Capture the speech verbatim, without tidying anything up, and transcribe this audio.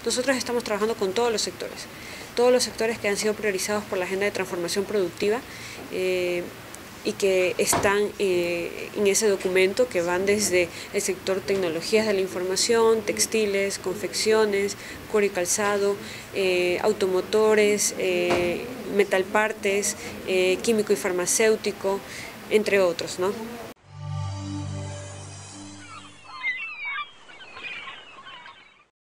Nosotros estamos trabajando con todos los sectores, todos los sectores que han sido priorizados por la Agenda de Transformación Productiva, eh, y que están eh, en ese documento, que van desde el sector tecnologías de la información, textiles, confecciones, cuero y calzado, eh, automotores, eh, metalpartes, eh, químico y farmacéutico, entre otros, ¿no?